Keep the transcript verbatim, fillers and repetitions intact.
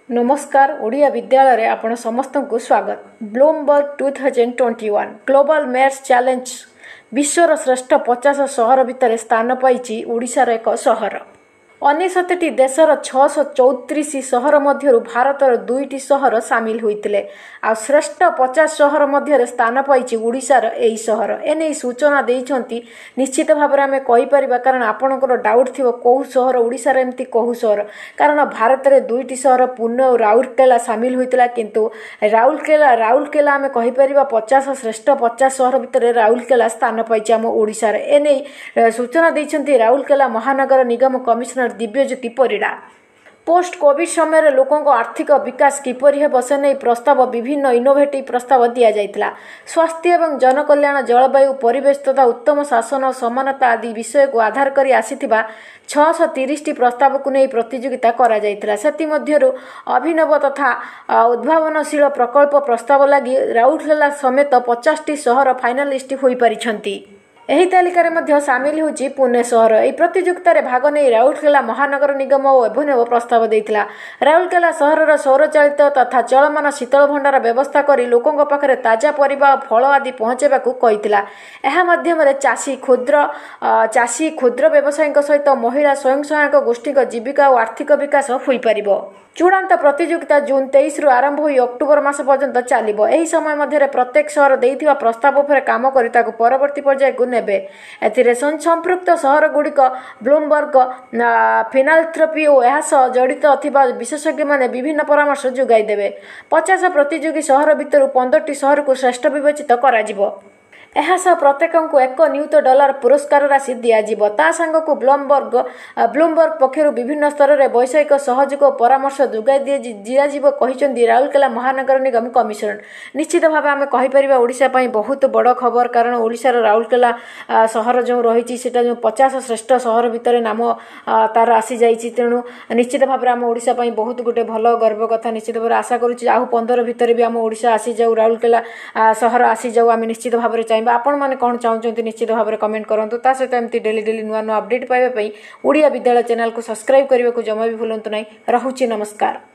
नमस्कार ओडिया विद्यालय रे आपण समस्त को स्वागत। Bloomberg two thousand twenty one global mayors challenge विश्वर श्रेष्ठ पचास सहर भितर स्थान पाई ओडिशार एक सहर। अनेशतटी देशर छःश चौतीस सहर मध्य भारतर दुईटी सहर सामिल होते आ श्रेष्ठ पचास सहर मध्य स्थान पाई ओडिशार यही सहर। एने सूचना देइछंती निश्चित भाव में कहीपर कारण आपणकर डाउट थी कौ सहर ओडिशार एमती कौ सहर कारण भारत में दुईटी सहर पुणे और राउरकेला सामिल होता किंतु राउरकेला राउरकेला आम कहीपर पचास श्रेष्ठ पचास सहर भितर राउरकेला स्थान पाई आम ओडिशार। एने सूचना देइछंती राउरकेला महानगर निगम commissioner Divyajyoti Parida. Post covid समय लोकों आर्थिक विकास किपरि हेब से नहीं प्रस्ताव विभिन्न इनोवेटिव प्रस्ताव दि जाइथिला। स्वास्थ्य एवं जनकल्याण जलवायु परिवेश तथा उत्तम शासन और समानता आदि विषय को आधार करी आसीथिबा छःश तीस टी प्रस्ताव को नहीं प्रतियोगिता करा जाइथिला। सेति मध्यरु अभिनव तथा उद्भावनशील प्रकल्प प्रस्ताव लगी राउरकेला समेत पचास टी सहर फाइनालिस्ट होई परिछंती। एही तालिकार मध्य सामिल होची पुणे सहर। एही प्रतियोगिता रे भाग नै राउरकेला महानगर निगम और अभिनव प्रस्ताव देइथिला। राउरकेला सहरर सौरचालित तथा चलमान शीतल भंडार व्यवस्था करी लोकों पाखरे ताजा परिबा और फल आदि पहुंचेबाकू कहिथिला। एहा माध्यम चाषी क्षुद्र चाषी क्षुद्र व्यवसायी सहित महिला स्वयं सहायक गोष्ठी जीविका और आर्थिक विकास होई परिबो। चूड़ांत प्रतियोगिता जून तेईस रु आरंभ होई अक्टोबर मास पर्यंत चलिबो। एही समय मध्य प्रत्येक सहर देइथिबा प्रस्ताव पर काम करी ताकू परवर्ती पर्याय को नेबे। एथिरे संपृक्त सहर गुड़िक ब्लूमबर्ग फिनांथ्रोपी और एहा सह जड़ित अथिबा विशेषज्ञ माने विभिन्न परामर्श जोगाई देबे। पचास प्रतियोगी सहर भितर पंद्रह टी सहर को श्रेष्ठ विवेचित करा जिवो। एहा सह प्रत्येक को एक नियुत डॉलर पुरस्कार राशि दिज्व। ता सांग को ब्लूमबर्ग ब्लूमबर्ग पक्षर विभिन्न स्तर में वैषयिक सहयोग और परामर्श जोगाई दिज्व कहते राउरकेला महानगर निगम कमिशनर। निश्चित भाव आम कहीपर ओडिशा पई बहुत बड़ खबर कारण ओडिशार राउरकेला सहर जो रही जो पचास श्रेष्ठ सहर भितर नाम तार आसी जाइए। तेणु निश्चित भाव आम ओडिशा पई बहुत गोटे भल गर्व कथा। निश्चित भाव आशा करुच्ची आहु पंद्रह भितर भी आम ओडिशा आसी जाऊ राउरकेला सहर आसी जाऊ। आम निश्चित भाव चाहिए आपण मैंने कौन चाहते निश्चित भाव में कमेंट करूँ। ता सहित एमती डेली डेली नुआ नुआ अपडेट पाइबा ओडिया विद्यालय चैनल को सब्सक्राइब करने को जमा भी भूलु नहीं। रहुछि नमस्कार।